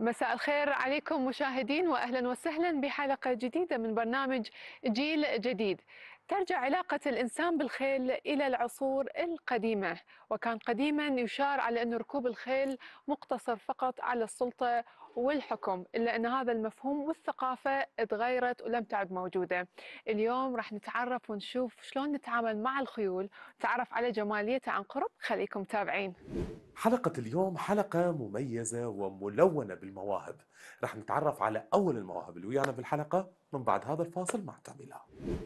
مساء الخير عليكم مشاهدين، واهلا وسهلا بحلقه جديده من برنامج جيل جديد. ترجع علاقه الانسان بالخيل الى العصور القديمه، وكان قديما يشار على ان ركوب الخيل مقتصر فقط على السلطه والحكم، الا ان هذا المفهوم والثقافه تغيرت ولم تعد موجوده. اليوم راح نتعرف ونشوف شلون نتعامل مع الخيول، نتعرف على جماليتها عن قرب. خليكم تابعين. حلقة اليوم حلقة مميزة وملونة بالمواهب. رح نتعرف على أول المواهب اللي ويانا بالحلقة من بعد هذا الفاصل مع تاميلا.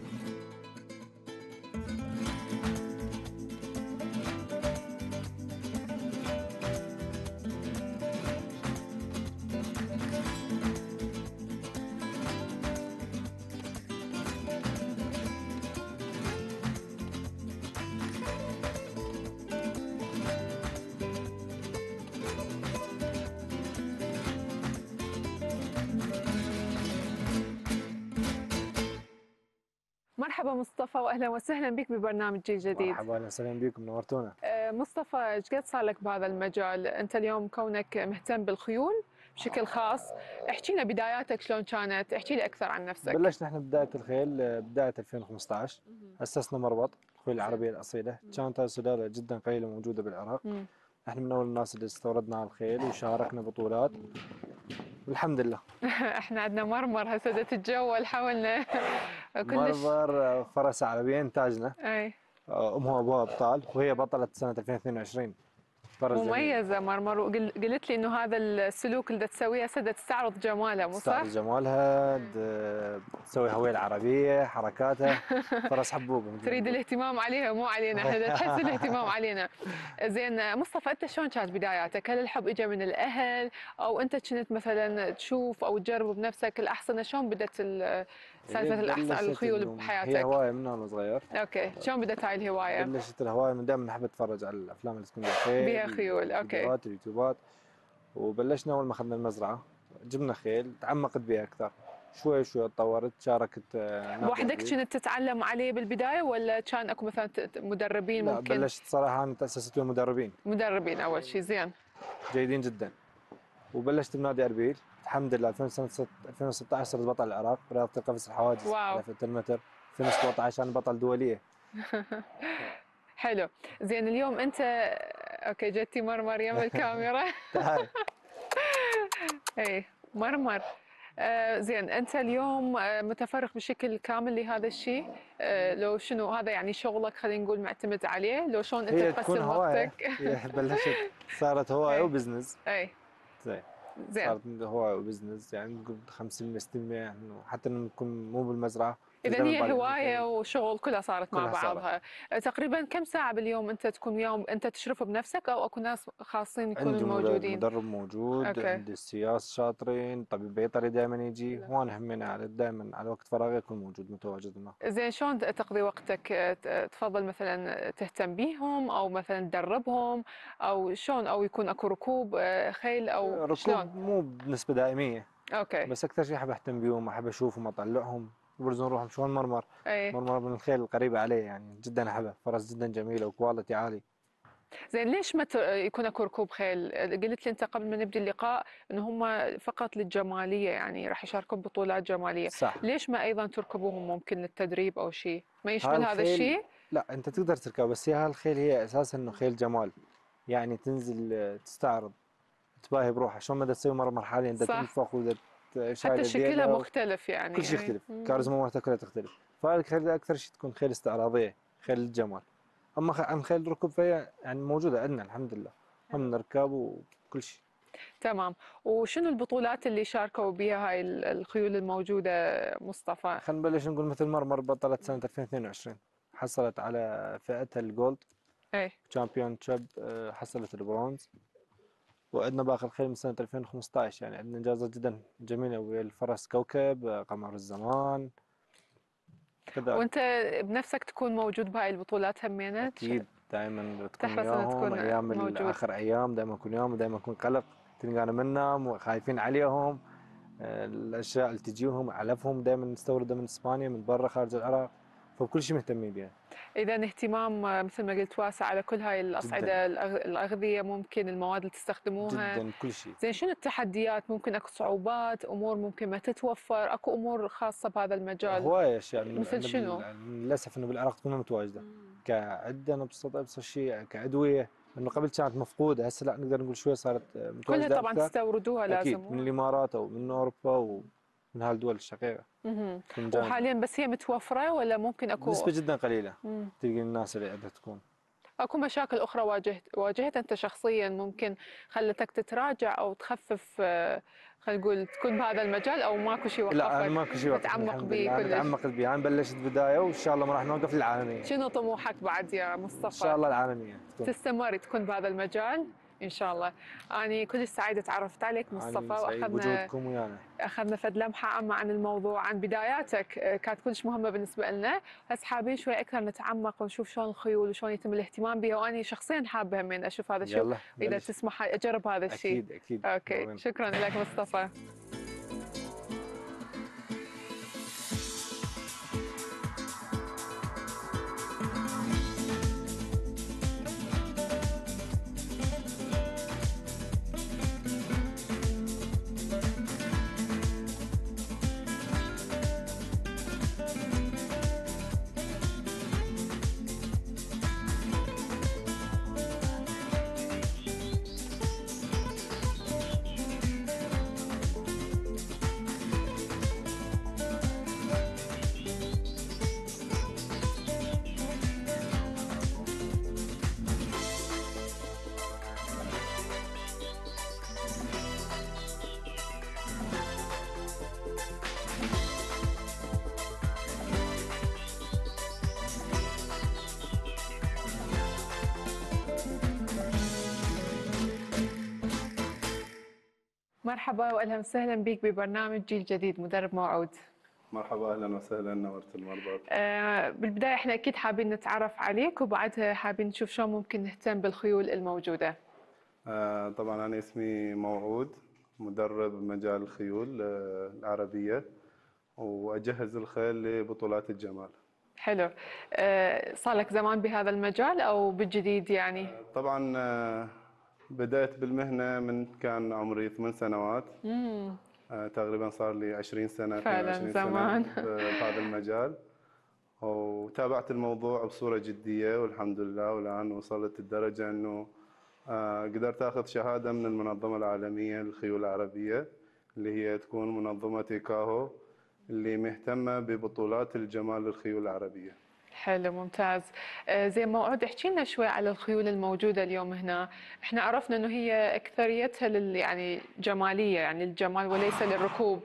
مرحبا مصطفى، واهلا وسهلا بك ببرنامج جيل جديد. مرحبا، اهلا وسهلا بكم، نورتونا. مصطفى، ايش قد صار لك بهذا المجال؟ انت اليوم كونك مهتم بالخيول بشكل خاص، احكي لنا بداياتك شلون كانت، احكي لي اكثر عن نفسك. بلشنا احنا بداية الخيل بداية 2015. أسسنا مربط الخيول العربية الأصيلة. كانت هاي السلالة جدا قليلة موجودة بالعراق. احنا من أول الناس اللي استوردنا الخيل وشاركنا بطولات والحمد لله. احنا عندنا مرمر هسه تتجول حولنا كلش. مربر فرس عربية إنتاجنا. اي أمها وأبوها أبطال، وهي بطلة سنة 2022. فرس جميل. مميزة مرمر، وقلت لي انه هذا السلوك اللي تسويه هسه تستعرض جمالها، مو صح؟ تستعرض جمالها، تسوي هوية عربية، حركاتها. فرس حبوب مثل ما تريد نقول. الاهتمام عليها مو علينا احنا، تحس الاهتمام علينا. زين مصطفى، انت شلون كانت بداياتك؟ هل الحب اجى من الاهل، او انت كنت مثلا تشوف او تجرب بنفسك الاحصنه؟ شلون بدت هي سالفه بلشت الخيول انه هي بحياتك؟ هوايه من وانا صغير. اوكي، شلون بدت هاي الهوايه؟ بلشت الهوايه من دائما نحب اتفرج على الافلام اللي تكون بالخيل، بها خيول، اوكي. الفيديوهات، اليوتيوبات. وبلشنا اول ما اخذنا المزرعه، جبنا خيل، تعمقت بها اكثر. شوي شوي تطورت، شاركت نادي بوحدك اربيل. كنت تتعلم عليه بالبدايه، ولا كان اكو مثلا مدربين لا، ممكن؟ بلشت صراحه انا تاسست ويا مدربين مدربين اول شيء، زين. جيدين جدا. وبلشت بنادي اربيل. الحمد لله 2016 صرت بطل العراق برياضه القفز الحواجز واو. على فئه المتر. 2017 انا بطل دوليه. حلو. زين اليوم انت، اوكي جتي مرمر يم الكاميرا. تعال. اي مرمر. زين انت اليوم متفرغ بشكل كامل لهذا الشيء؟ لو شنو هذا يعني شغلك، خلينا نقول معتمد عليه؟ لو شلون انت هي تكون تقسم هوايه، وقتك؟ هي بلشت صارت هوايه اي وبزنس. اي زين. زين. صارت هوايه وبزنس، يعني نقول 50% 60%، يعني حتى لما نكون مو بالمزرعه بس اذا دائما هي طالعين هوايه الخيل. وشغل كلها صارت مع كلها صارت. بعضها. تقريبا كم ساعه باليوم انت تكون وياهم؟ انت تشرف بنفسك او اكو ناس خاصين يكونوا عندي موجودين؟ مدرب موجود، اوكي. عندي السياس شاطرين، طبيب بيطري دائما يجي، وانا همينة على دائما على وقت فراغي اكون موجود متواجد معه. زين شلون تقضي وقتك؟ تفضل مثلا تهتم بيهم، او مثلا تدربهم، او شلون، او يكون اكو ركوب خيل، او شلون؟ ركوب مو بنسبه دائميه، اوكي. بس اكثر شيء احب اهتم بيهم، احب اشوفهم، اطلعهم يبرزون روحهم. شلون مرمر. اي مرمر من الخيل القريبه عليه، يعني جدا احبه، فرس جدا جميله وكواليتي عالي. زين ليش ما يكون اكو ركوب خيل؟ قلت لي انت قبل ما نبدي اللقاء ان هم فقط للجماليه، يعني راح يشاركون بطولات جماليه. صح. ليش ما ايضا تركبوهم ممكن للتدريب او شيء ما يشمل هذا هالخيل، الشيء؟ لا انت تقدر تركبه، بس هي هالخيل هي اساسا انه خيل جمال. يعني تنزل تستعرض، تباهي بروحها. شلون ما تسوي مرمر حاليا، انت صح. تنفخ وده حتى شايله شكلها ذيله. مختلف كل يعني. شيء اي يختلف، كاريزما مالتها كلها تختلف. فالخيل اكثر شيء تكون خيل استعراضيه، خيل الجمال. اما عن خيل ركوب فهي يعني موجوده عندنا الحمد لله، هم نركب وكل شيء. تمام. وشنو البطولات اللي شاركوا بها هاي الخيول الموجودة مصطفى؟ خلينا نبلش نقول مثل مرمر بطلت سنه 2022، حصلت على فئتها الجولد اي تشامبيون شيب، حصلت البرونز. وعندنا باقي الخيل من سنة 2015، يعني عندنا إنجازات جدا جميلة ويا الفرس كوكب، قمر الزمان كذلك. وانت بنفسك تكون موجود بهاي البطولات همينة؟ أكيد دائما تكون تحرص ان وياهم، تكون أيام موجود. آخر أيام دائما أكون وياهم، دائما أكون قلق، تلقانا منهم وخايفين عليهم. الأشياء اللي تجيهم علفهم دائما نستوردها من إسبانيا، من برا خارج العراق. فبكل شيء مهتمين بها. إذا اهتمام مثل ما قلت واسع على كل هاي الأصعدة، الأغذية ممكن، المواد اللي تستخدموها جدا كل شيء. زين، شنو التحديات؟ ممكن اكو صعوبات، امور ممكن ما تتوفر، اكو امور خاصه بهذا المجال هواية اشياء مثل شنو؟ للاسف انه بالعراق تكون متواجده كعده نفس الشيء كادويه، انه قبل كانت مفقوده، هسه لا نقدر نقول شوي صارت كلها متواجده طبعا اكثر. تستوردوها اكيد لازم. من الامارات او من اوروبا ومن هالدول الشقيقه. تكون جانب وحاليا بس هي متوفره ولا ممكن اكو بنسبه جدا قليله تلقي الناس اللي عندها تكون. اكو مشاكل اخرى واجهتها انت شخصيا ممكن خلتك تتراجع او تخفف، خلينا نقول تكون بهذا المجال، او ماكو شيء وقفك؟ لا انا ماكو شيء وقفني تتعمق الحمد به لله، انا كلش؟ تعمقت بيه، انا بلشت بدايه وان شاء الله ما راح نوقف للعالميه. شنو طموحك بعد يا ان مصطفى؟ شاء الله العالميه تكون. تستمر تكون بهذا المجال ان شاء الله. اني كلش سعيده تعرفت عليك مصطفى، انا سعيد بوجودكم ويانا. اخذنا فد لمحه عامه عن الموضوع، عن بداياتك كانت كلش مهمه بالنسبه لنا. هسه حابين شوي اكثر نتعمق ونشوف شلون الخيول وشلون يتم الاهتمام بها، وانا شخصيا حابه من اشوف هذا الشيء. يلا اذا تسمح اجرب هذا الشيء. اكيد اكيد. اوكي، شكرا لك مصطفى. مرحبا واهلا وسهلا بك ببرنامج جيل جديد مدرب موعود. مرحبا، اهلا وسهلا، نورت المربط. بالبدايه احنا اكيد حابين نتعرف عليك، وبعدها حابين نشوف شلون ممكن نهتم بالخيول الموجوده. طبعا انا اسمي موعود، مدرب بمجال الخيول العربيه، واجهز الخيل لبطولات الجمال. حلو. صار لك زمان بهذا المجال او بالجديد يعني؟ طبعا بدأت بالمهنه من كان عمري 8 سنوات. تقريبا صار لي 20 سنه، فعلا 22 زمان. سنه بهذا المجال، وتابعت الموضوع بصوره جديه والحمد لله، والان وصلت الدرجه انه قدرت اخذ شهاده من المنظمه العالميه للخيول العربيه، اللي هي تكون منظمه إيكاهو، اللي مهتمه ببطولات الجمال للخيول العربيه. حلو، ممتاز. زين موعود، احكي لنا شوي على الخيول الموجوده اليوم هنا. احنا عرفنا انه هي اكثريتها يعني جماليه، يعني الجمال وليس للركوب.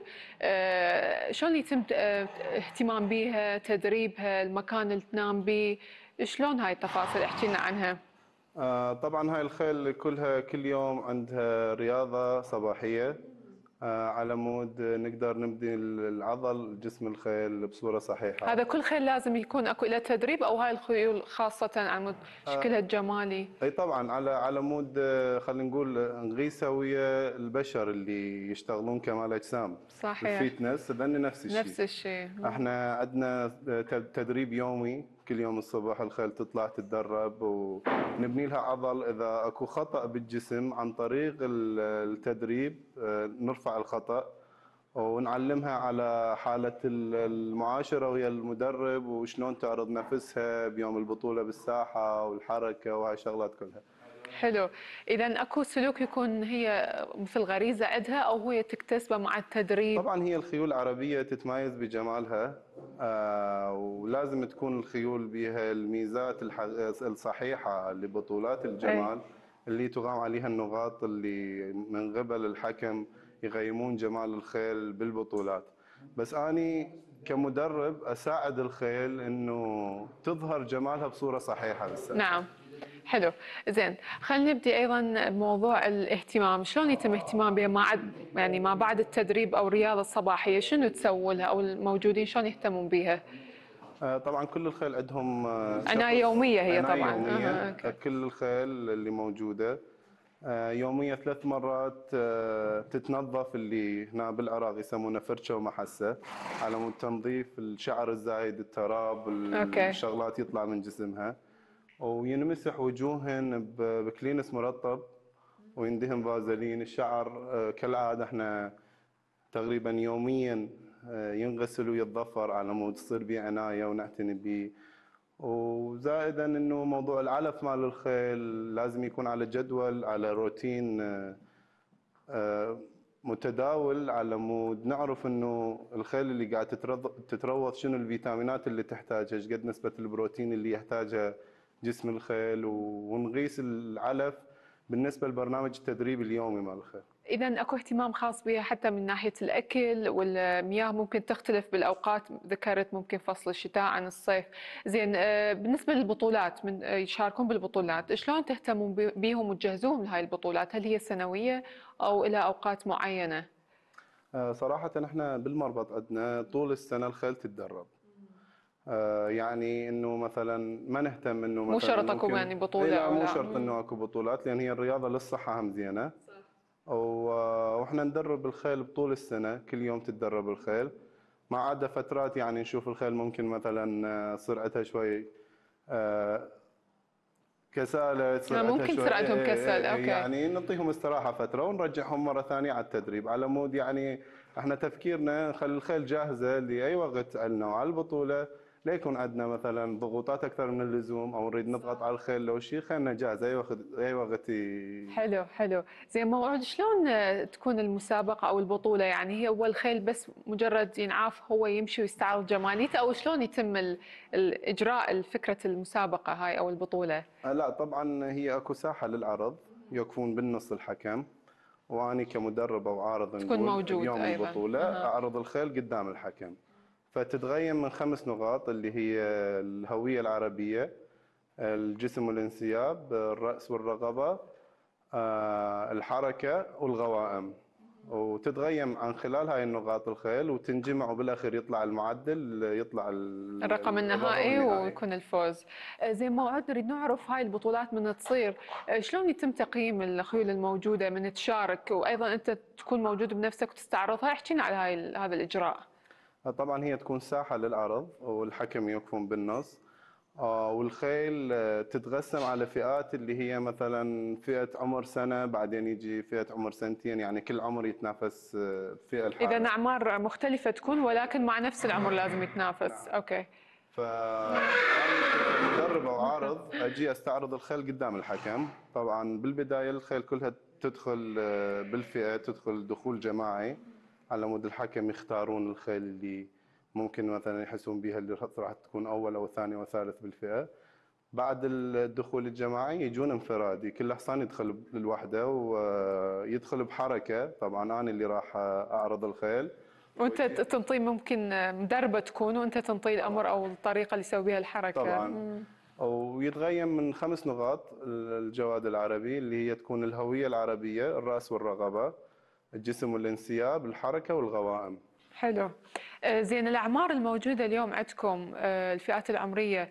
شلون يتم اهتمام بها، تدريبها، المكان اللي تنام به، شلون هاي التفاصيل احكي لنا عنها؟ طبعا هاي الخيل كلها كل يوم عندها رياضه صباحيه، على مود نقدر نبني العضل جسم الخيل بصوره صحيحه. هذا كل خيل لازم يكون اكو له تدريب، او هاي الخيول خاصه على مود شكلها الجمالي؟ اي طبعا على مود خلينا نقول نقيسها ويا البشر اللي يشتغلون كمال اجسام. صحيح. الفيتنس لان نفس الشيء. نفس الشيء. احنا عندنا تدريب يومي، كل يوم الصبح الخيل تطلع تتدرب ونبني لها عضل. اذا اكو خطأ بالجسم عن طريق التدريب نرفع الخطأ ونعلمها على حالة المعاشرة ويا المدرب، وشلون تعرض نفسها بيوم البطولة بالساحة والحركة وهاي الشغلات كلها. حلو. إذا أكو سلوك يكون هي مثل غريزة عندها، أو هي تكتسبه مع التدريب؟ طبعا هي الخيول العربية تتميز بجمالها، ولازم تكون الخيول بها الميزات الصحيحة لبطولات الجمال، اللي تقام عليها النقاط اللي من قبل الحكم يقيمون جمال الخيل بالبطولات. بس أني كمدرب أساعد الخيل إنه تظهر جمالها بصورة صحيحة بالساحة. نعم. حلو. زين، خلينا نبدي ايضا بموضوع الاهتمام. شلون يتم اهتمام بها يعني ما بعد التدريب او الرياضه الصباحيه؟ شنو تسووا لها، او الموجودين شلون يهتمون بها؟ طبعا كل الخيل عندهم عنايه يوميه هي عناية طبعا. يومية. كل الخيل اللي موجوده يوميا 3 مرات تتنظف، اللي هنا بالعراق يسمونه فرشة ومحسة، على مود تنظيف الشعر الزايد، التراب، اوكي. الشغلات يطلع من جسمها. وينمسح وجوهن بكلينس مرطب، ويندهن فازلين. الشعر كالعادة احنا تقريبا يوميا ينغسل ويتضفر على مود تصير بيه عناية ونعتني بيه. وزائدا انه موضوع العلف مال الخيل لازم يكون على جدول، على روتين متداول، على مود نعرف انه الخيل اللي قاعد تتروض شنو الفيتامينات اللي تحتاجها، ايش قد نسبة البروتين اللي يحتاجها جسم الخيل، ونقيس العلف بالنسبة لبرنامج التدريب اليومي مال الخيل. إذا أكو اهتمام خاص بها حتى من ناحية الأكل، والمياه ممكن تختلف بالأوقات، ذكرت ممكن فصل الشتاء عن الصيف. زين، بالنسبة للبطولات، من يشاركون بالبطولات، شلون تهتمون بيهم وتجهزوهم لهاي البطولات؟ هل هي سنوية أو إلى أوقات معينة؟ صراحة احنا بالمربط عندنا طول السنة الخيل تتدرب. يعني انه مثلا ما نهتم انه مثلا مو شرط اكو يعني بطولة لا، أو مو لا. شرط انه اكو بطولات، لان هي الرياضة للصحة هم زينة. واحنا ندرب الخيل بطول السنة، كل يوم تتدرب الخيل، ما عدا فترات يعني نشوف الخيل ممكن مثلا سرعتها شوي كسالة، سرعتها ممكن شوي تصير عندهم كسل. اوكي. يعني نعطيهم استراحة فترة ونرجعهم مرة ثانية على التدريب، على مود يعني احنا تفكيرنا نخلي الخيل جاهزة لأي وقت عندنا وعلى البطولة، لا يكون عندنا مثلا ضغوطات أكثر من اللزوم أو نريد نضغط على الخيل لو شيء، خلينا جاهز أي وقت حلو حلو. زين موعود، شلون تكون المسابقة أو البطولة؟ يعني هي هو الخيل بس مجرد ينعاف هو يمشي ويستعرض جماليته، أو شلون يتم الإجراء فكرة المسابقة هاي أو البطولة؟ لا طبعا هي اكو ساحة للعرض، يكون بالنص الحكم، واني كمدرب او عارض تكون نقول موجود اليوم أيضا. البطولة اعرض الخيل قدام الحكم. فتتغيم من 5 نقاط، اللي هي الهوية العربية، الجسم والانسياب، الرأس والرقبة، الحركة والغوائم. وتتغيم عن خلال هاي النقاط الخيل، وتنجمع وبالاخير يطلع المعدل، يطلع الرقم النهائي ويكون الفوز. زين موعود، نريد نعرف هاي البطولات من تصير شلون يتم تقييم الخيول الموجودة من تشارك، وأيضا أنت تكون موجود بنفسك وتستعرضها؟ احكينا على هذا الإجراء. طبعا هي تكون ساحة للعرض والحكم يكون بالنص. والخيل تتقسم على فئات، اللي هي مثلا فئة عمر سنة، بعدين يجي فئة عمر سنتين، يعني كل عمر يتنافس فئة الحالة. إذا أعمار مختلفة تكون، ولكن مع نفس العمر لازم يتنافس. نعم. أوكي. فأنا كمدرب أو عارض أجي أستعرض الخيل قدام الحكم. طبعا بالبداية الخيل كلها تدخل بالفئة، تدخل دخول جماعي، على مود الحكم يختارون الخيل اللي ممكن مثلا يحسون بها اللي راح تكون أول أو ثاني أو ثالث بالفئة. بعد الدخول الجماعي يجون انفرادي، كل حصان يدخل لوحده ويدخل بحركة. طبعا أنا اللي راح أعرض الخيل، وأنت تنطي، ممكن مدربة تكون وأنت تنطي الأمر أو الطريقة اللي يسوي بها الحركة. طبعا. ويتغيم من 5 نقاط الجواد العربي، اللي هي تكون الهوية العربية، الرأس والرقبة، الجسم والانسياب، الحركة والغوائم. حلو. زين، الأعمار الموجودة اليوم عندكم، الفئات العمرية،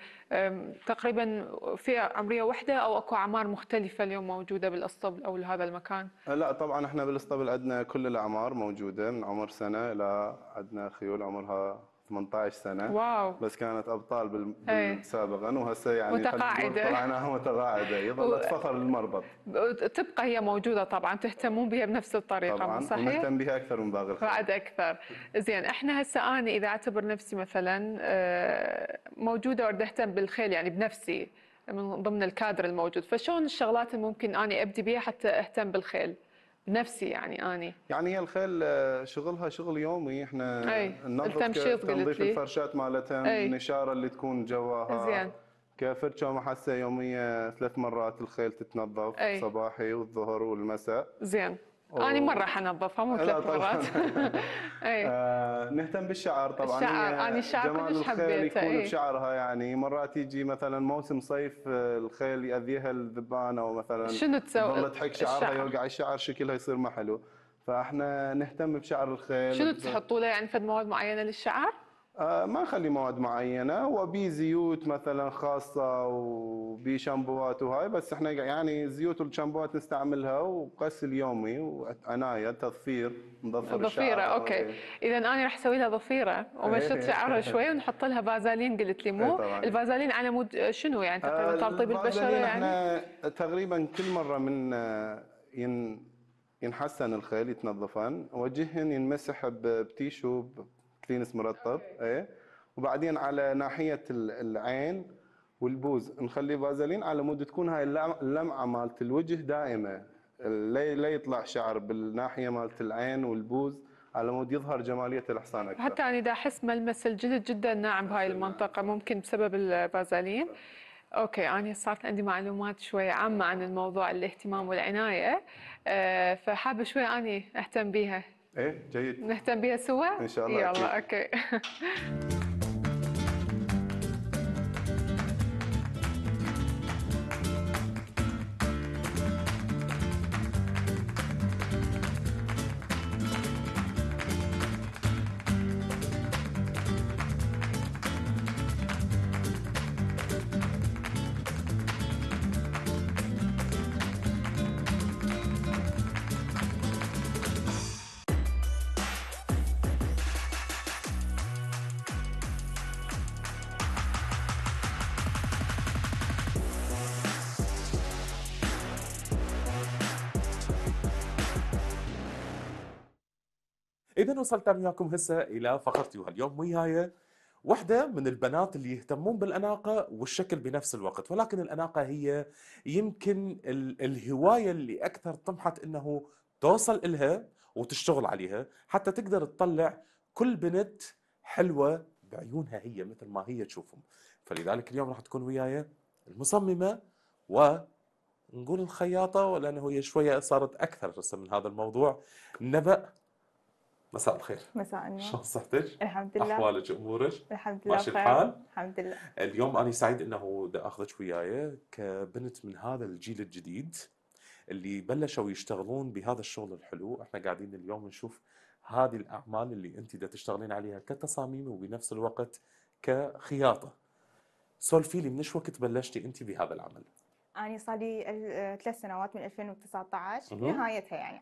تقريبا فئة عمرية واحدة أو أكو أعمار مختلفة اليوم موجودة بالأسطبل أو هذا المكان؟ لا طبعا احنا بالاسطبل عندنا كل الأعمار موجودة، من عمر سنة إلى عندنا خيول عمرها 18 سنة. واو. بس كانت أبطال إيه. سابقا، وهسه يعني متقاعدة. طلعناها متقاعدة، يظلت فخر للمربط. تبقى هي موجودة طبعا، تهتمون بها بنفس الطريقة، مو طبعا، صحيح؟ ونهتم بها أكثر من باقي الخيل. بعد أكثر. زين، احنا هسه أنا إذا أعتبر نفسي مثلا موجودة وأريد أهتم بالخيل يعني بنفسي من ضمن الكادر الموجود، فشون الشغلات اللي ممكن أنا أبدي بها حتى أهتم بالخيل بنفسي؟ يعني أنا يعني هي الخيل شغلها شغل يومي، احنا أي ننظف التمشيط قلت تنظيف لي. الفرشات مالتها، أي. النشاره اللي تكون جواها، زين. كفرشه ومحسه يوميه 3 مرات الخيل تتنظف، أي. صباحي والظهر والمساء. زين. أنا مرة حنظفها مو لا 3 طبعا. مرات. أي. نهتم بالشعر طبعا. الشعر، هي أنا الشعر جمال كلش الخيل حبيته. يكون أي. بشعرها، يعني مرات يجي مثلا موسم صيف الخيل يأذيها الذبان، او مثلا شنو تسوي؟ تظل تحك شعرها، الشعر يوقع الشعر شكلها يصير ما حلو. فاحنا نهتم بشعر الخيل. شنو تحطوا له؟ يعني فد مواد معينة للشعر؟ ما نخلي مواد معينه، وبي زيوت مثلا خاصه وبي شامبوات وهاي، بس احنا يعني زيوت والشامبوات نستعملها وغسل يومي وعنايه تظفير، نظفر ضفيرة، الشعر. اوكي. اذا انا رح اسوي لها ضفيرة ومشط شعرها شوي ونحط لها فازالين، قلت لي ايه مو طبعا. الفازالين على مود شنو يعني تقريبا ترطيب البشرة الفازلين يعني؟ احنا تقريبا كل مره من ينحسن الخيل يتنظفن، وجههن ينمسح بتيشو بكلينس مرطب. ايه. وبعدين على ناحيه العين والبوز نخلي فازلين على مود تكون هاي اللمعه مالت الوجه دائمه، لا يطلع شعر بالناحيه مالت العين والبوز، على مود يظهر جماليه الحصان اكثر. حتى أنا دا أحس ملمس الجلد جدا ناعم بهاي المنطقة، ممكن بسبب الفازالين. أوكي، أنا صارت عندي معلومات شوية عامة عن الموضوع الاهتمام والعناية، فحابة شوي أني أهتم بيها. ايه جيد. نهتم بيها سوا؟ ان شاء الله يلا اكيد. أوكي. إذا وصلت أنا وياكم هسه إلى فقرتي، وهاليوم وياي وحدة من البنات اللي يهتمون بالأناقة والشكل بنفس الوقت، ولكن الأناقة هي يمكن الهواية اللي أكثر طمحت إنه توصل إلها وتشتغل عليها حتى تقدر تطلع كل بنت حلوة بعيونها هي مثل ما هي تشوفهم. فلذلك اليوم راح تكون وياي المصممة ونقول الخياطة، ولأنه هي شوية صارت أكثر هسه من هذا الموضوع، نبأ. مساء الخير. مساء النور. شلون صحتك؟ الحمد لله. احوالك امورك؟ الحمد لله ماشي بخير. الحال؟ الحمد لله. اليوم انا سعيد انه بدي اخذك وياي كبنت من هذا الجيل الجديد اللي بلشوا يشتغلون بهذا الشغل الحلو. احنا قاعدين اليوم نشوف هذه الاعمال اللي انت دا تشتغلين عليها كتصاميم وبنفس الوقت كخياطه. سولفي لي من ايش وقت بلشتي انت بهذا العمل؟ أنا صار لي 3 سنوات من 2019 مهم. نهايتها يعني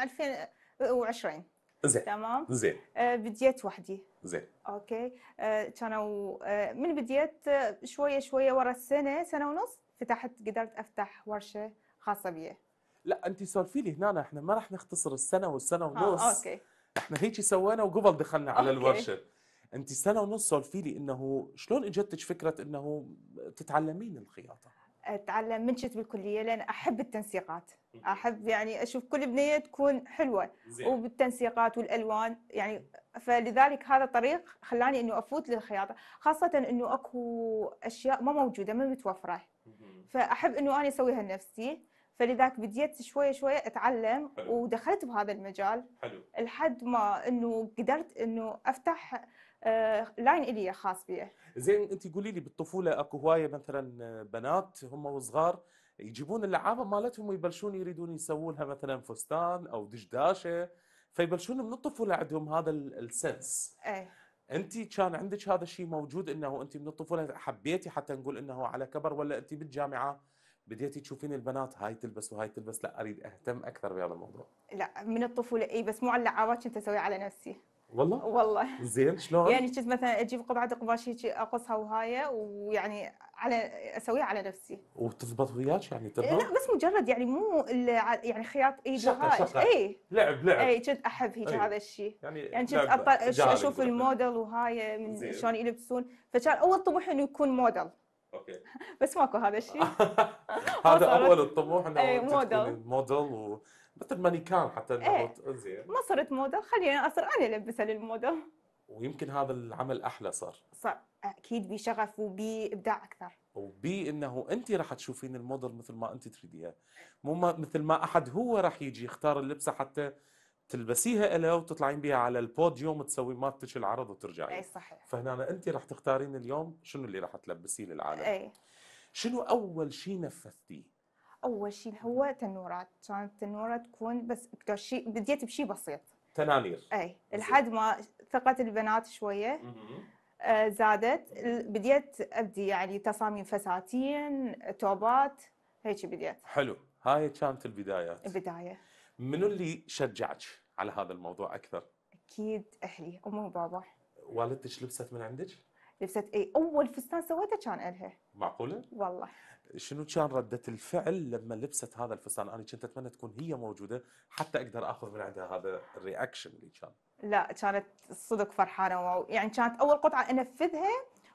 2020. زين. تمام. زين. بديت وحدي. زين. اوكي. كانوا من بديت شويه شويه ورا سنه ونص قدرت افتح ورشه خاصه بي. لا انت سولفي لي هنا، احنا ما راح نختصر السنه والسنه ونص. اوكي. احنا هيك سوينا وقبل دخلنا على أوكي. الورشه. انت سنه ونص، سولفي لي انه شلون اجتك فكره انه تتعلمين الخياطه؟ اتعلم من كنت بالكليه لان احب التنسيقات، احب يعني اشوف كل بنيه تكون حلوه زين. وبالتنسيقات والالوان يعني، فلذلك هذا الطريق خلاني انه افوت للخياطه، خاصه انه اكو اشياء ما موجوده ما متوفره، فاحب انه انا اسويها لنفسي، فلذلك بديت شويه شويه اتعلم. حلو. ودخلت بهذا المجال. حلو. لحد ما انه قدرت انه افتح لاين الي خاص بي. زين، انت قولي لي بالطفوله اكو هوايه مثلا بنات هم وصغار يجيبون اللعابه مالتهم ويبلشون يريدون يسوون لها مثلا فستان او دشداشه، فيبلشون من الطفوله عندهم هذا السنس. ايه. انت كان عندك هذا الشيء موجود، انه انت من الطفوله حبيتي حتى نقول انه على كبر، ولا انت بالجامعه بديتي تشوفين البنات هاي تلبس وهاي تلبس لا اريد اهتم اكثر بهذا الموضوع؟ لا من الطفوله اي، بس مو على اللعابات كنت اسويها على نفسي. والله؟ والله. زين شلون؟ يعني كنت مثلا اجيب قطعه قماش هيك اقصها وهاي، ويعني اسويها على نفسي. وتضبط وياك يعني لا تربط؟ بس مجرد يعني مو يعني خياط ايد شقة وهاي. شقة. اي. لعب اي كنت احب هيك أي. هذا الشيء. يعني كنت لعب جاري اشوف نقول إحنا. الموديل وهاي من زين. شلون يلبسون، فكان اول طموح انه يكون موديل، اوكي. بس ماكو هذا الشيء. هذا وصلت. اول الطموح انه إيه، انت موديل. تكوني موديل ومثل مانيكان حتى انه إيه. زين. ما صرت موديل، خليني اصير انا البسها للموديل. ويمكن هذا العمل احلى صار. صار اكيد بشغف وبابداع اكثر. وبي انه انت راح تشوفين الموديل مثل ما انت تريديها، مو مثل ما احد هو راح يجي يختار اللبسه حتى تلبسيها له وتطلعين بها على البوديوم تسوي مالتك العرض وترجعين. اي صحيح. فهنا انت راح تختارين اليوم شنو اللي راح تلبسيه للعالم. اي. شنو اول شيء نفذتيه؟ اول شيء هو تنورات، كانت تنوره تكون بس اكثر شيء بديت بشيء بسيط. تنانير. اي لحد ما ثقت البنات شويه. زادت. بديت ابدي يعني تصاميم فساتين، توبات، هيك بديت. حلو، هاي كانت البدايات. البدايه منو اللي شجعك على هذا الموضوع اكثر؟ اكيد اهلي، امي وبابا. والدتك لبست من عندك؟ لبست اي اول فستان سويته كان الها. معقوله؟ والله شنو كان ردة الفعل لما لبست هذا الفستان؟ انا كنت اتمنى تكون هي موجوده حتى اقدر اخذ من عندها هذا الرياكشن اللي كان. لا، كانت صدق فرحانه، واو. يعني كانت اول قطعه انفذها،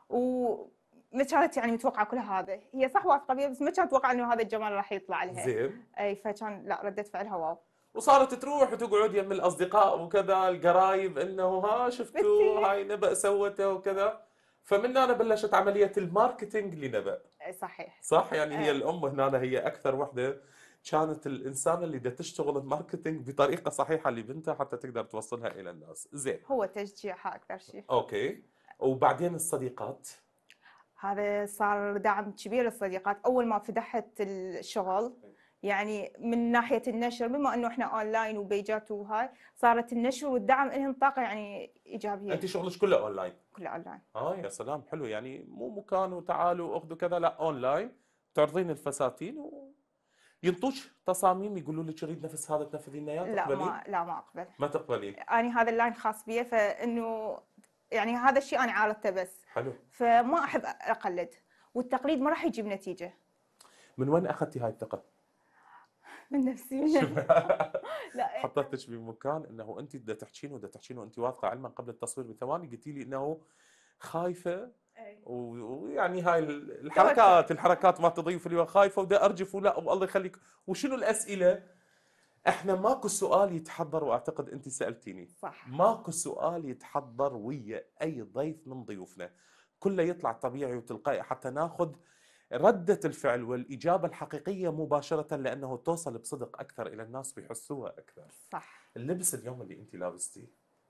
وما كانت يعني متوقعه كل هذا. هي صح واثقه بيها، بس ما كانت متوقعه انه هذا الجمال راح يطلع لها. زين. اي، فكان لا، ردة فعلها واو. وصارت تروح وتقعد يم الاصدقاء وكذا القرايب انه ها شفتوا بنتي. هاي نبأ سوته وكذا، فمن هنا بلشت عمليه الماركتينج لنبأ. اي صحيح. صح، يعني هي الام هنا هي اكثر وحده كانت الانسانه اللي بدها تشتغل الماركتينج بطريقه صحيحه لبنتها حتى تقدر توصلها الى الناس. زين. هو تشجيعها اكثر شيء. اوكي. وبعدين الصديقات؟ هذا صار دعم كبير للصديقات اول ما فتحت الشغل. يعني من ناحيه النشر، بما انه احنا اونلاين وبيجات وهاي، صارت النشر والدعم لهم طاقه يعني ايجابيه. انت شغلك كله اونلاين؟ كله اونلاين. يا سلام، حلو. يعني مو مكان وتعالوا اخذوا كذا، لا اونلاين تعرضين الفساتين ينطوش تصاميم يقولوا لك اريد نفس هذا تنفذين لنا اياه، لا تقبلين؟ ما اقبل. ما تقبلين؟ انا هذا اللاين خاص بي، فانه يعني هذا الشيء انا عارضته بس. حلو. فما احب اقلد، والتقليد ما راح يجيب نتيجه. من وين اخذتي هاي الثقه؟ من نفسي. لا، حطيتك بمكان انه انت بدها تحكين وانت واثقه، علما قبل التصوير بثواني قلتي لي انه خايفه، ويعني هاي الحركات ما تضيف لي، خايفه ودا ارجف ولا والله يخليك. وشنو الاسئله؟ احنا ماكو سؤال يتحضر، واعتقد انت سالتيني صح. ماكو سؤال يتحضر ويا اي ضيف من ضيوفنا، كله يطلع طبيعي وتلقائي حتى ناخذ ردة الفعل والإجابة الحقيقية مباشرة، لأنه توصل بصدق أكثر إلى الناس ويحسوها أكثر. صح. اللبس اليوم اللي أنت لابستيه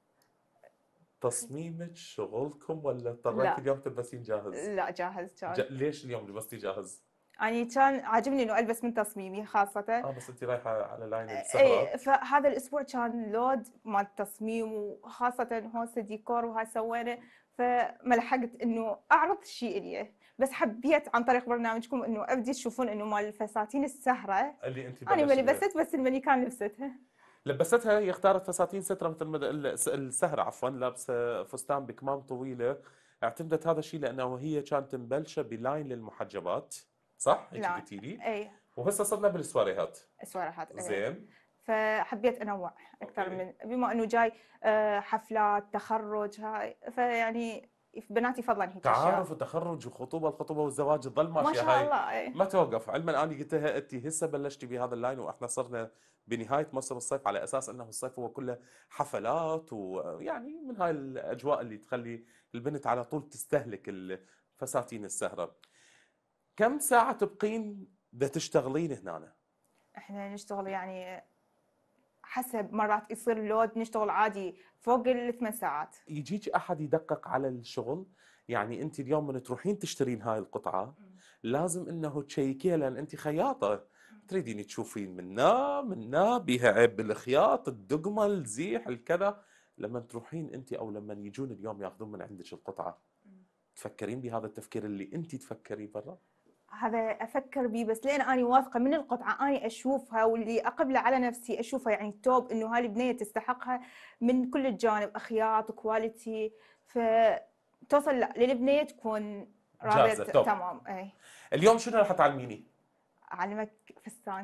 تصميمك شغلكم ولا لا. اضطريتي اليوم تلبسين جاهز؟ لا، جاهز كان. ليش اليوم لبستي جاهز؟ يعني كان عاجبني انه البس من تصميمي خاصه. بس انت رايحه على لاين اي، السهرات. فهذا الاسبوع كان لود مال التصميم، وخاصه هوسه ديكور وهاي سوينا. فما لحقت انه اعرض الشيء الي، بس حبيت عن طريق برنامجكم انه ابدي تشوفون انه مال الفساتين السهره اللي انت انا ما بلشتيها. لبست، بس المانيكان لبستها. لبستها، هي اختارت فساتين سترة مثل السهرة، عفوا لابسه فستان بكمام طويله. اعتمدت هذا الشيء لانه هي كانت مبلشه بلاين للمحجبات، صح؟ هيك لا. قلتي لي. اي، وهسه صرنا بالسواريهات. اسوارهات. زين. فحبيت انوع اكثر أوكي. من بما انه جاي حفلات تخرج هاي، فيعني بناتي فضلا هيك اشياء. تعارف وتخرج الخطوبه والزواج تظل ما ماشيه شاء هاي، الله. اي، ما توقف. علما اني قلت لها انت هسه بلشتي بهذا اللاين، واحنا صرنا بنهايه موسم الصيف، على اساس انه الصيف هو كله حفلات، ويعني من هاي الاجواء اللي تخلي البنت على طول تستهلك الفساتين السهره. كم ساعه تبقين بدها تشتغلين هنا؟ احنا نشتغل يعني حسب، مرات يصير لود نشتغل عادي فوق ال8 ساعات. يجيك احد يدقق على الشغل؟ يعني انت اليوم من تروحين تشترين هاي القطعه لازم انه تشيكيها، لان انت خياطه تريدين تشوفين منا بيها عيب بالخياط، الدقمه، الزيح، الكذا. لما تروحين انت او لما يجون اليوم ياخذون من عندك القطعه، تفكرين بهذا التفكير اللي انت تفكريه برا؟ هذا افكر بيه، بس لان اني واثقه من القطعه اني اشوفها، واللي اقبله على نفسي اشوفها، يعني توب انه هاي البنيه تستحقها من كل الجوانب، خياط، كواليتي، فتوصل لا للبنيه تكون جاهزة، توب. تمام. اي، اليوم شنو راح تعلميني؟ اعلمك فستان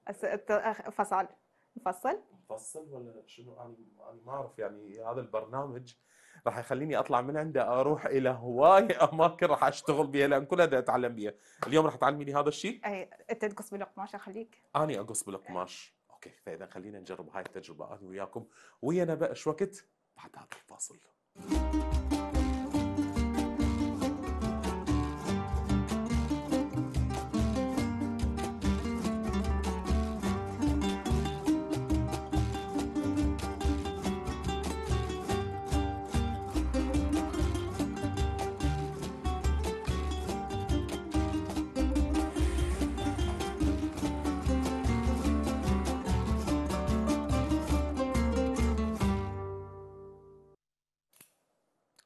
فصل مفصل ولا شنو؟ انا ما اعرف. يعني هذا البرنامج راح يخليني اطلع من عنده اروح الى هواي اماكن راح اشتغل بها، لان كلها بدي اتعلم بها. اليوم راح تعلميني هذا الشيء؟ اي، انت تقص بالقماش اخليك. اني اقص بالقماش. اوكي، فاذا خلينا نجرب هاي التجربه انا وياكم، ويانا بقى ايش وقت بعد هذا الفاصل.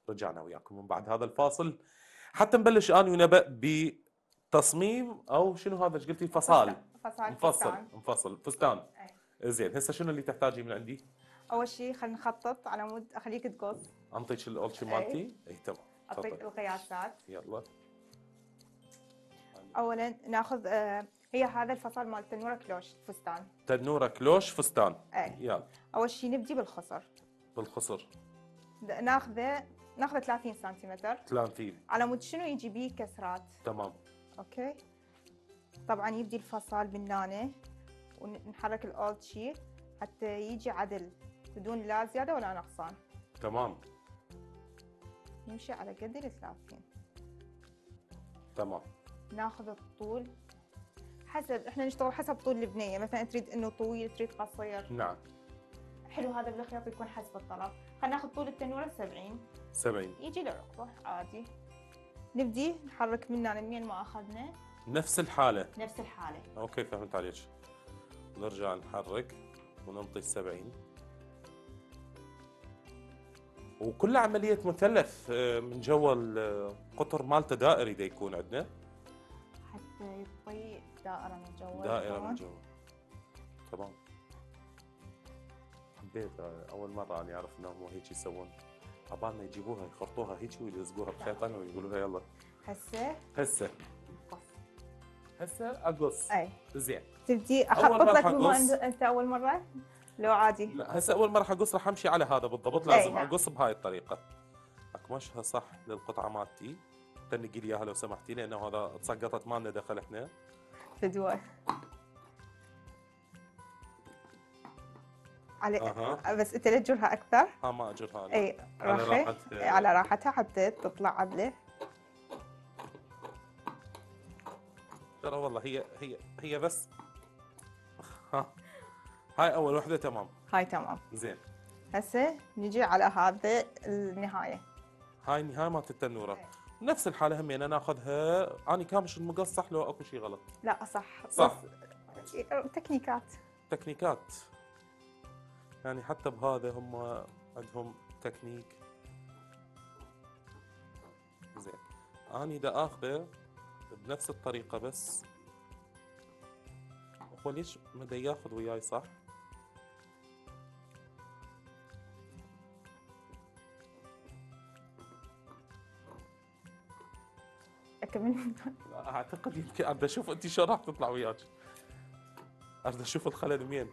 رجعنا وياكم من بعد هذا الفاصل حتى نبلش اني ونبأ بتصميم او شنو هذا ايش قلتي فصال فصال مفصل فستان. فستان. أي. زين هسه شنو اللي تحتاجي من عندي؟ اول شيء خلينا نخطط على مود اخليك تقص. انطيك الاول شي أي. مالتي؟ اي تمام اعطيك تفضل. القياسات. يلا اولا ناخذ هي هذا الفصل مال تنوره كلوش فستان. تنوره كلوش فستان. اي. يلا اول شيء نبدي بالخصر. بالخصر ناخذه 30 سنتيمتر 30 على مود شنو يجي بيه كسرات. تمام. اوكي. طبعا يبدي الفصل من هنا ونحرك الاولد شي حتى يجي عدل بدون لا زياده ولا نقصان. تمام نمشي على قد ال 30. تمام. ناخذ الطول حسب احنا نشتغل حسب طول البنيه، مثلا تريد انه طويل تريد قصير. نعم. حلو هذا بالخياط يكون حسب الطلب. خلينا ناخذ طول التنوره 70 70 يجي للركبه عادي. نبدي نحرك من هنا منين ما اخذنا نفس الحالة. نفس الحاله. اوكي فهمت عليك. نرجع نحرك وننطي 70 وكل عملية مثلث من جوا القطر مالته دائري دا يكون عندنا. حتى يطي دائره من جوا. دائرة من جوا. تمام. حبيت أول مرة أنا أعرف إنهم هيك يسوون. عبالنا يجيبوها يخرطوها هيك ويلزقوها بخيطان ويقولوا يلا. هسه هسه أقص. اي. زين. تبدي أول اخطط مرة لك بما أقص. انت اول مره لو عادي. لا هسه أول مرة أقص راح أمشي على هذا بالضبط لازم نعم. أقص بهاي الطريقة. أكمشها صح للقطعة مالتي. تنقي لي إياها لو سمحتي لأنه هذا تسقطت ما لنا دخل إحنا. فدوى على بس انت لا تجرها اكثر. ما أجرها أنا. اي على رخي راحتها. على راحتها حتى تطلع عدله. ترى والله هي بس ها هاي اول وحده تمام. هاي تمام. زين هسه نجي على هذا النهايه. هاي النهايه مالت التنوره نفس الحاله همين ناخذها اني كامش المقص صح لو اكو شيء غلط؟ لا صح صح. بس تكنيكات. تكنيكات يعني حتى بهذا هم عندهم تكنيك. زين اني دا اخذه بنفس الطريقه بس هو ليش ما دا ياخذ وياي صح؟ اكمل. اعتقد يمكن اريد اشوف انت شلون راح تطلع وياك. اريد اشوف الخلل وين.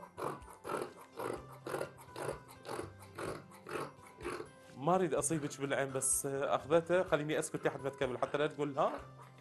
ما اريد اصيبك بالعين بس اخذته خليني اسكت لحد ما تكمل حتى لا تقول ها.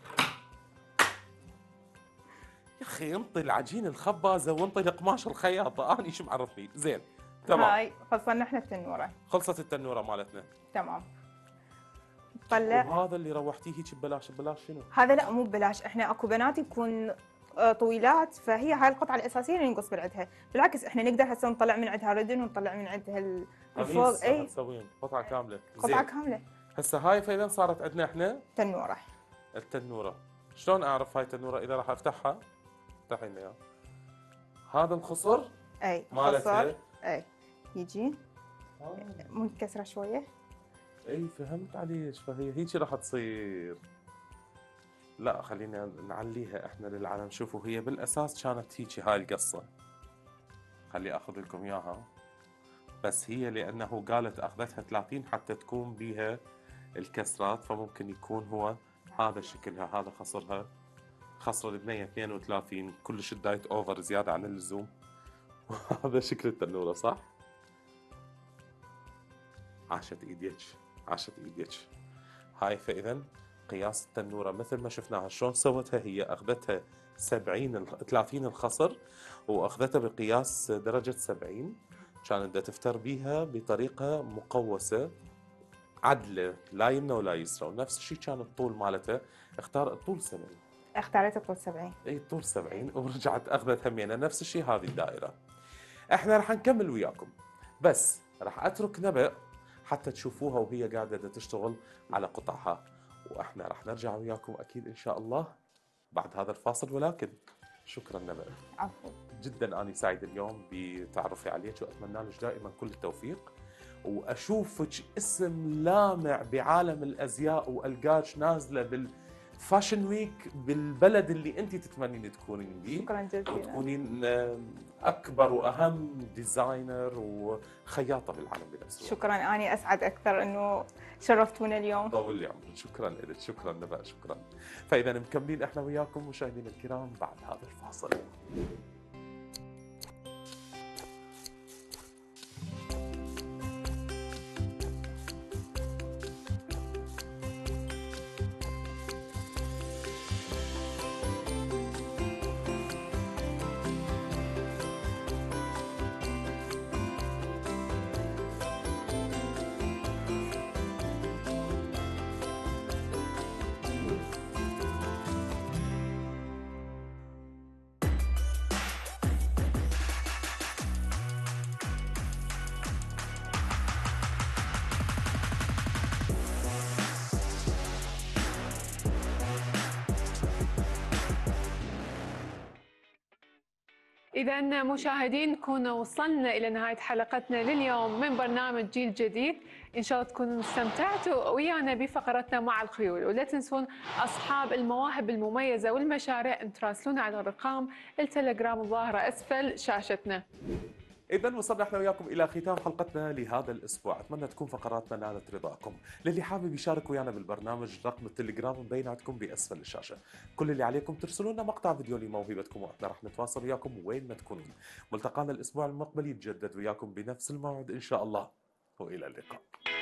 يا اخي انطي العجين الخبازه وانطي القماش الخياطه انا ايش معرفني. زين تمام. هاي فصلنا احنا التنوره. خلصت التنوره مالتنا. تمام. طلع. وهذا اللي روحتيه هيك ببلاش ببلاش شنو؟ هذا لا مو ببلاش، احنا اكو بنات يكون طويلات فهي هاي القطعه الاساسيه اللي نقص من عندها، بالعكس احنا نقدر هسه نطلع من عندها ردن ونطلع من عندها الفوق. قميص اي تسوين قطعه كامله. قطعه كامله. هسه هاي فاذا صارت عندنا احنا تنوره. التنوره. شلون اعرف هاي التنوره اذا راح افتحها؟ افتحي لنا اياها. هذا الخصر اي مالتها. خصر. اي يجي منكسره شويه. اي فهمت عليك فهي هيك راح تصير. لا خلينا نعليها احنا للعالم شوفوا هي بالاساس كانت هيك هاي القصه. خلي اخذ لكم اياها بس هي لانه قالت اخذتها 30 حتى تكون بيها الكسرات فممكن يكون هو هذا شكلها. هذا خصرها خصر البنيه 32 كلش دايت اوفر زياده عن اللزوم. وهذا شكل التنوره صح؟ عاشت ايديك عاشت ايديك. هاي فاذا قياس التنوره مثل ما شفناها شلون سوتها هي اخذتها 30 الخصر واخذتها بقياس درجه 70 كانت بدها تفتر بيها بطريقه مقوسه عدله لا يمنى ولا يسرى ونفس الشيء كان الطول مالتها اختار الطول 70. اختاريت الطول 70. اي الطول 70 ورجعت اخذت همينه نفس الشيء هذه الدائره. احنا راح نكمل وياكم بس راح اترك نبأ حتى تشوفوها وهي قاعده تشتغل على قطعها واحنا راح نرجع وياكم اكيد ان شاء الله بعد هذا الفاصل. ولكن شكرا نبأ. عفوا. جدا اني سعيد اليوم بتعرفي عليك واتمنى لك دائما كل التوفيق واشوفك اسم لامع بعالم الازياء والقاك نازله بالفاشن ويك بالبلد اللي انت تتمنين تكونين به، شكرا جزيلا. وتكونين اكبر واهم ديزاينر وخياطه بالعالم بنفس الوقت. شكرا، أنا أسعد أكثر إنه شرفتونا اليوم. طول لي عمرك. شكرا لك، شكرا نبأ، شكرا. فاذا مكملين احنا وياكم مشاهدينا الكرام بعد هذا الفاصل. إذا مشاهدين كنا وصلنا إلى نهاية حلقتنا لليوم من برنامج جيل جديد. إن شاء الله تكونوا استمتعتوا ويانا بفقرتنا مع الخيول، ولا تنسون أصحاب المواهب المميزة والمشاريع أن تراسلونا على الأرقام التليجرام الظاهرة أسفل شاشتنا. إذا وصلنا احنا وياكم إلى ختام حلقتنا لهذا الأسبوع، أتمنى تكون فقراتنا نالت رضاكم. للي حابب يشارك ويانا بالبرنامج رقم التليجرام مبين عندكم بأسفل الشاشة. كل اللي عليكم ترسلوا لنا مقطع فيديو لموهبتكم وإحنا رح نتواصل وياكم وين ما تكونون. ملتقانا الأسبوع المقبل يتجدد وياكم بنفس الموعد إن شاء الله، وإلى اللقاء.